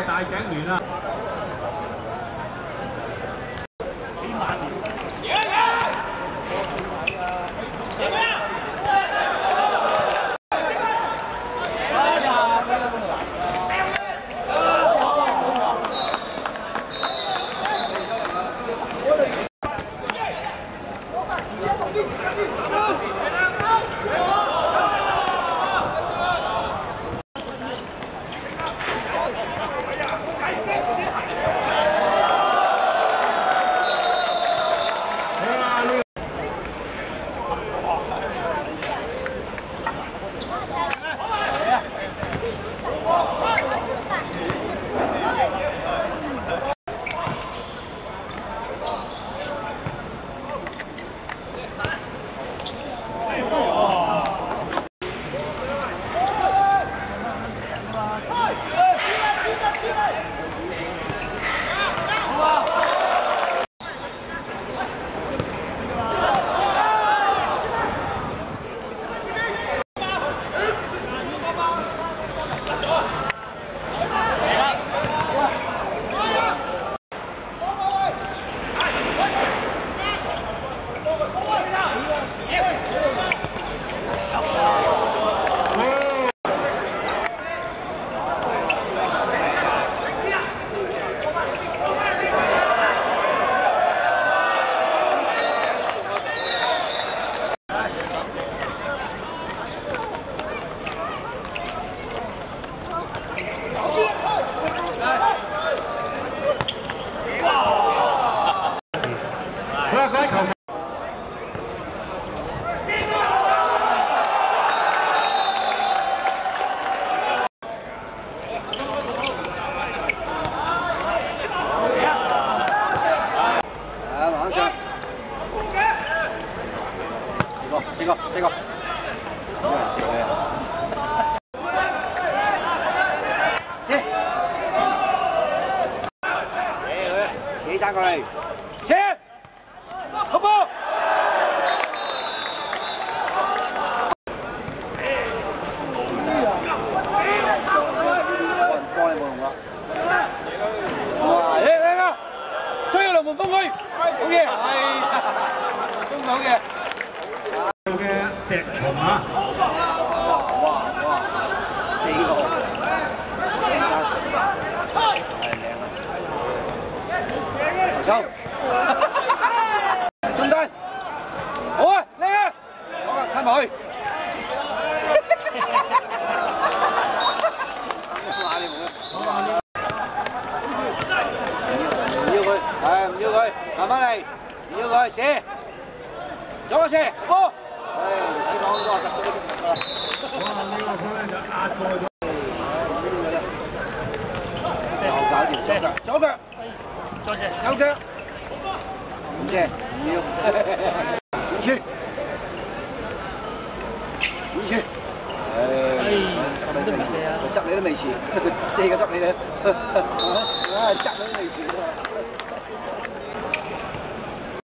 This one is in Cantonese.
大井聯啦。 四個，冇人笑嘅。扯生過嚟，扯，好波。波你冇用啦。哇！靚啊！追去龍門封區，好嘢，係，封好嘅。 嘅石熊啊！ 哇，4個，係靚啊！走，中間，好啊，靚啊！好啊，吞埋去。唔要佢，係唔要佢，慢慢嚟，唔要佢，射，左個射，波。 唔使講咁多，實足都得啦。 哇！呢個波咧就壓過咗。 又搞掂左腳，左腳， 再射， 右腳，唔射，唔要。點處？點處？執你都未射啊！執你都未遲，4個執你咧，執你都未遲。